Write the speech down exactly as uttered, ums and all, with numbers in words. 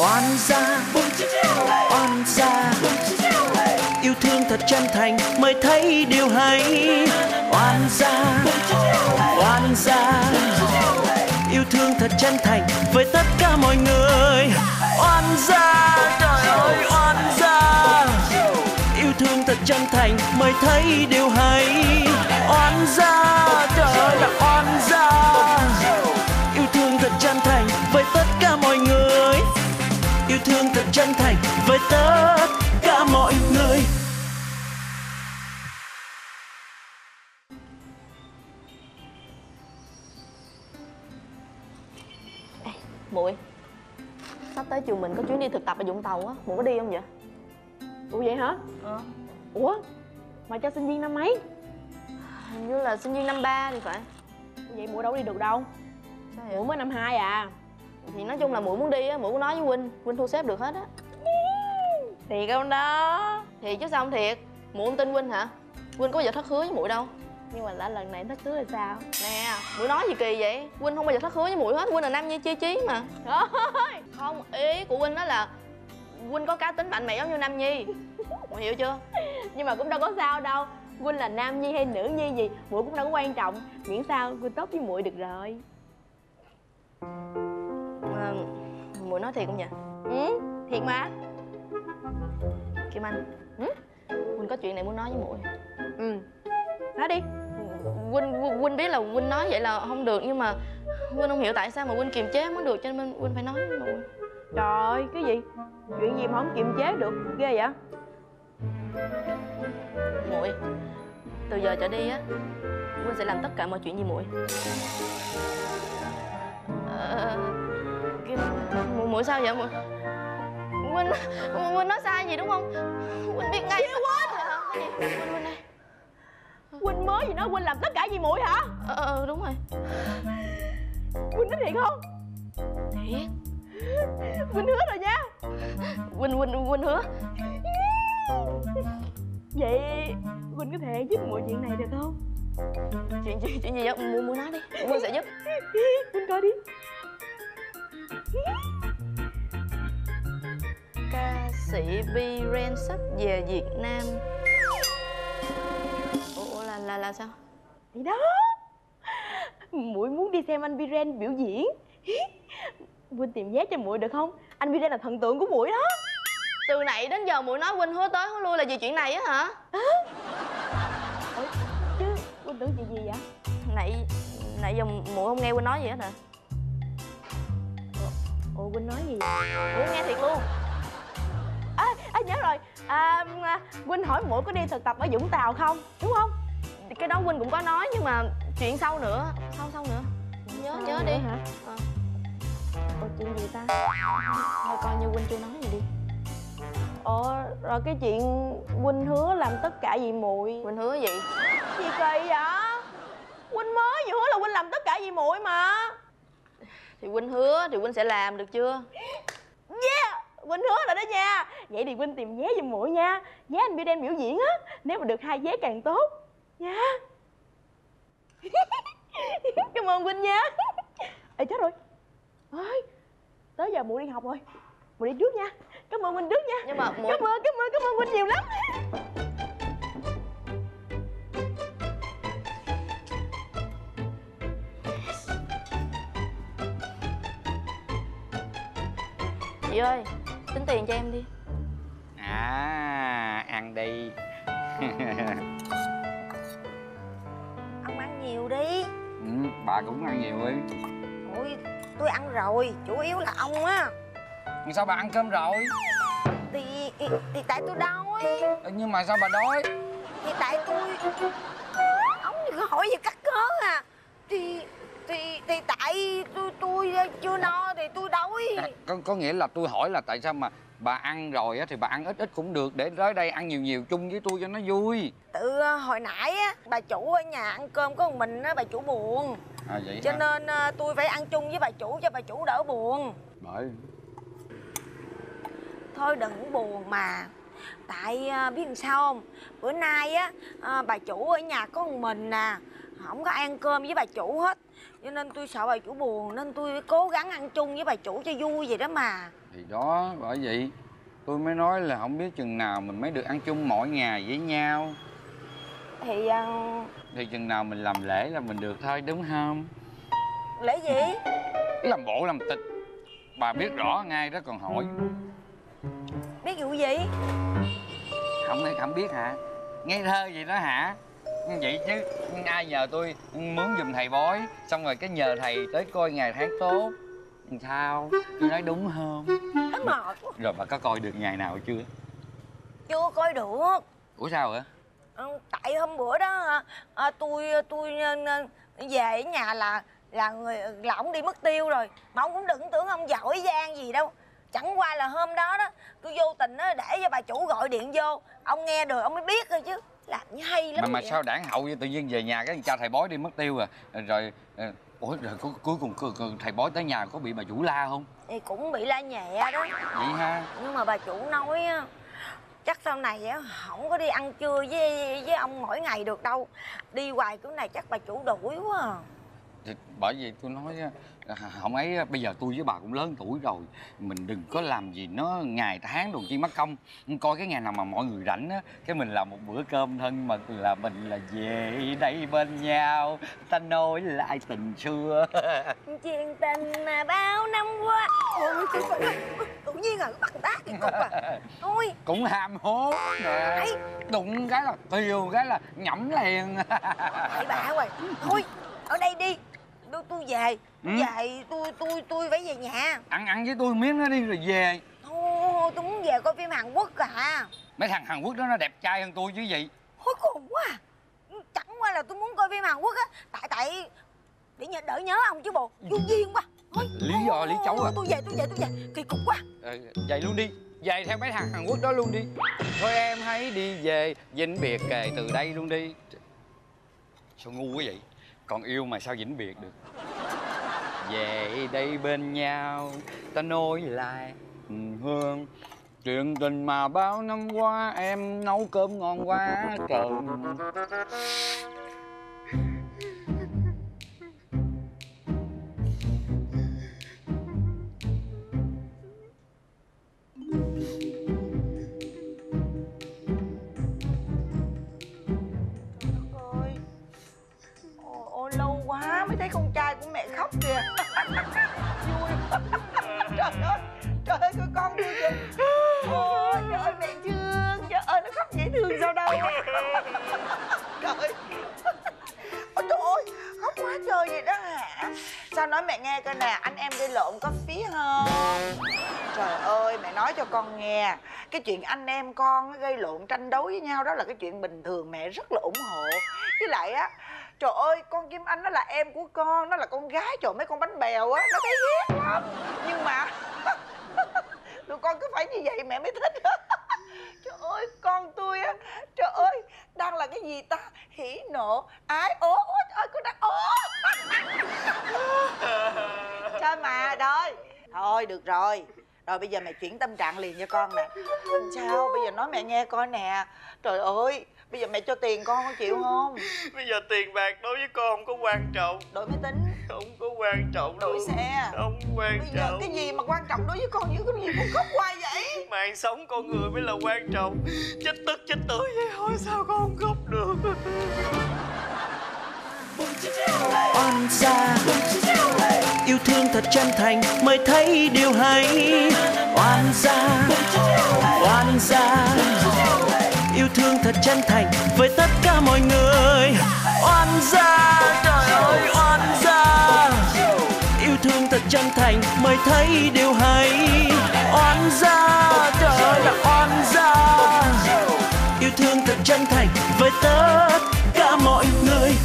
Oan gia, oan gia, yêu thương thật chân thành mới thấy điều hay. Oan gia, oan gia, yêu thương thật chân thành với tất cả mọi người. Oan gia, trời ơi oan gia, yêu thương thật chân thành mới thấy điều hay. Oan gia, trời ơi là oan gia, yêu thương thật chân thành với tất cả mọi người. Yêu thương thật chân thành với tất cả mọi người. Ê, muội, sắp tới trường mình có chuyến đi thực tập ở Vũng Tàu á, muội có đi không vậy? Ủa vậy hả? Ờ. Ủa mà cho sinh viên năm mấy? Hình như là sinh viên năm ba thì phải. Vậy muội đâu đi được đâu. Sao vậy? Muội mới năm hai à. Thì nói chung là muội muốn đi á, muội có nói với huynh, huynh thu xếp được hết á. Thiệt không đó? Thiệt chứ sao không thiệt. Muội không tin huynh hả? Huynh có bao giờ thất hứa với muội đâu. Nhưng mà đã lần này thất hứa là sao? Nè, muội nói gì kỳ vậy? Huynh không bao giờ thất hứa với muội hết, huynh là nam nhi chi chí mà. Thôi. Không, ý của huynh đó là huynh có cá tính mạnh mẽ giống như Nam Nhi. Muội hiểu chưa? Nhưng mà cũng đâu có sao đâu. Huynh là nam nhi hay nữ nhi gì muội cũng đâu có quan trọng, miễn sao huynh tốt với muội được rồi. À, muội nói thiệt không vậy? Ừ, thiệt mà. Kim Anh, Ừ? huynh có chuyện này muốn nói với muội. Ừ, nói đi. Huynh huynh biết là huynh nói vậy là không được, nhưng mà huynh không hiểu tại sao mà huynh kiềm chế không được, cho nên huynh phải nói với muội. Trời ơi, cái gì? Chuyện gì mà không kiềm chế được, ghê vậy? Muội, từ giờ trở đi á, huynh sẽ làm tất cả mọi chuyện vì muội. Ờ, Kim, muội muội sao vậy muội? Huynh, huynh nói sai gì đúng không? Huynh biết ngay. Huynh, cái gì? Huynh, huynh này. Huynh mới gì nói huynh làm tất cả vì muội hả? Ờ, ờ, đúng rồi. Huynh nói thiệt không? Thiệt. Huynh hứa rồi nha. Huynh, huynh, huynh hứa. Vậy huynh có thể giúp muội chuyện này được không? Chuyện chuyện chuyện gì vậy? Muội muội nói đi, huynh sẽ giúp. Huynh coi đi. Ca sĩ Biren sắp về Việt Nam. Ủa là là là sao? Thì đó, muội muốn đi xem anh Biren biểu diễn. Huynh tìm vé cho muội được không? Anh Biren là thần tượng của muội đó. Từ nãy đến giờ muội nói huynh hứa tới hứa lui là vì chuyện này á hả? À. Ủa, chứ huynh tưởng chuyện gì vậy? Nãy nãy giờ muội không nghe huynh nói gì hết hả? Ủa huynh nói gì? Muội nghe thiệt luôn. À, à nhớ rồi. À, huynh hỏi muội có đi thực tập ở Vũng Tàu không? Đúng không? Cái đó huynh cũng có nói, nhưng mà chuyện sau nữa. Sau sau nữa. Nhớ Sau nhớ nữa đi hả? À. Ủa chuyện gì ta? Thôi coi như huynh chưa nói gì đi. Ủa rồi cái chuyện huynh hứa làm tất cả vì muội. Huynh hứa gì? Gì kỳ vậy? Huynh mới vừa hứa là huynh làm tất cả vì muội mà. Thì huynh hứa thì huynh sẽ làm, được chưa? Yeah, huynh hứa rồi đó nha. Vậy thì huynh tìm vé giùm muội nha. Vé anh Biren biểu diễn á, nếu mà được hai vé càng tốt nha. Cảm ơn huynh nha. Ê chết rồi. Ơi, tới giờ muội đi học rồi. Muội đi trước nha. Cảm ơn huynh trước nha. Nhưng mà muội... Cảm ơn, cảm ơn, cảm ơn huynh nhiều lắm. Chị ơi, tính tiền cho em đi. À, ăn đi. Ông ăn nhiều đi. Ừ, bà cũng ăn nhiều đi. Ôi, tôi ăn rồi, chủ yếu là ông á. Sao bà ăn cơm rồi? Thì, thì, thì tại tôi đói. Ừ, nhưng mà sao bà đói? Thì tại tôi... Ông hỏi gì cắt cớ à. Thì... Thì, thì tại tôi tôi chưa no thì tôi đói. À, có, có nghĩa là tôi hỏi là tại sao mà bà ăn rồi á thì bà ăn ít ít cũng được, để tới đây ăn nhiều nhiều chung với tôi cho nó vui. Tự hồi nãy á, bà chủ ở nhà ăn cơm có một mình á, bà chủ buồn. À vậy Cho hả? nên tôi phải ăn chung với bà chủ cho bà chủ đỡ buồn. Bởi Thôi đừng buồn mà. Tại biết làm sao không? Bữa nay á, bà chủ ở nhà có một mình nè. không có ăn cơm với bà chủ hết. Cho nên tôi sợ bà chủ buồn, nên tôi cố gắng ăn chung với bà chủ cho vui vậy đó mà. Thì đó, bởi vậy tôi mới nói là không biết chừng nào mình mới được ăn chung mỗi ngày với nhau. Thì uh... Thì chừng nào mình làm lễ là mình được thôi, đúng không? Lễ gì? Làm bộ làm tịch. Bà biết rõ ngay đó còn hỏi. Biết vụ gì? Không không biết hả? Ngây thơ vậy đó hả? Vậy chứ ai nhờ tôi mướn giùm thầy bói, xong rồi cái nhờ thầy tới coi ngày tháng tốt. Sao? Tôi nói đúng không? Nó mệt quá. Rồi bà có coi được ngày nào chưa? Chưa coi được. Ủa sao hả? Ừ, tại hôm bữa đó à, tôi tôi à, về ở nhà là là người là ông đi mất tiêu rồi. Mà ông cũng đừng tưởng ông giỏi giang gì đâu. Chẳng qua là hôm đó đó tôi vô tình đó, để cho bà chủ gọi điện vô, ông nghe được ông mới biết thôi chứ. Làm như hay lắm. Mà mà vậy. sao đảng hậu vậy? Tự nhiên về nhà cái cha thầy bói đi mất tiêu à? Rồi ủa rồi cuối cùng thầy bói tới nhà có bị bà chủ la không? Thì cũng bị la nhẹ đó. Vậy ha? Nhưng mà bà chủ nói á, chắc sau này á không có đi ăn trưa với với ông mỗi ngày được đâu. Đi hoài kiểu này chắc bà chủ đuổi quá à. Thì bởi vì tôi nói không ấy, bây giờ tôi với bà cũng lớn tuổi rồi, mình đừng có làm gì nó ngày tháng đồ chi mất công. Coi cái ngày nào mà mọi người rảnh á, cái mình làm một bữa cơm thân mà là mình là về đây bên nhau, ta nối lại tình xưa. Chuyện tình mà bao năm qua. Ôi trời ơi, tự nhiên rồi bắt tác kỳ cục à. Thôi Cũng ham hố nè, đụng cái là tiêu cái là nhẩm liền. Tại bà rồi. Thôi ở đây đi, tôi tôi về. Ừ. Về tôi tôi tôi phải về nhà. Ăn ăn với tôi miếng nó đi rồi về. Thôi tôi muốn về coi phim Hàn Quốc à. Mấy thằng Hàn Quốc đó nó đẹp trai hơn tôi chứ gì. Thôi khùng quá à. Chẳng qua là tôi muốn coi phim Hàn Quốc á. Tại tại để nhớ đỡ nhớ ông chứ bộ. Vô duyên quá. Thôi Lý do lý chấu à. Tôi về tôi về tôi về. Kỳ cục quá. Ờ, vậy luôn đi, về theo mấy thằng Hàn Quốc đó luôn đi. Thôi em hãy đi về, vĩnh biệt kề từ đây luôn đi. Sao ngu quá vậy? Còn yêu mà sao vĩnh biệt được? Về đây bên nhau, ta nối lại hương. Chuyện tình mà bao năm qua em nấu cơm ngon quá trời. Lâu quá mới thấy con trai của mẹ khóc kìa. Vui. Trời ơi, trời ơi coi con vui kìa. Ôi trời ơi mẹ thương, trời ơi nó khóc dễ thương sao đâu. Trời ơi. Ôi trời ơi, khóc quá trời vậy đó hả? Sao nói mẹ nghe coi nè, anh em gây lộn có phí không? Trời ơi mẹ nói cho con nghe, cái chuyện anh em con gây lộn tranh đấu với nhau đó là cái chuyện bình thường, mẹ rất là ủng hộ. Với lại á, trời ơi con Kim Anh nó là em của con, nó là con gái, trời mấy con bánh bèo á nó thấy ghét lắm. Nhưng mà tụi con cứ phải như vậy mẹ mới thích. Trời ơi con tôi á, trời ơi đang là cái gì ta, hỉ nộ ái ố. Ôi trời ơi con đang ố. Trời mà thôi thôi được rồi. Rồi bây giờ mẹ chuyển tâm trạng liền cho con nè. Sao bây giờ nói mẹ nghe coi nè. Trời ơi bây giờ mẹ cho tiền con có chịu không? Bây giờ tiền bạc đối với con không có quan trọng. Đổi máy tính. Không có quan trọng. Đổi luôn. xe. Không quan bây trọng. Giờ cái gì mà quan trọng đối với con, như cái gì con khóc hoài vậy? Mạng sống con người mới là quan trọng. Chết tức chết tưởi vậy thôi sao con không khóc được? Oan gia yêu thương thật chân thành mới thấy điều hay. Oan gia oan gia yêu thương thật chân thành với tất cả mọi người. Oan gia trời ơi oan gia yêu thương thật chân thành mới thấy điều hay. Oan gia trời ơi là oan gia yêu thương thật chân thành với tất cả mọi người.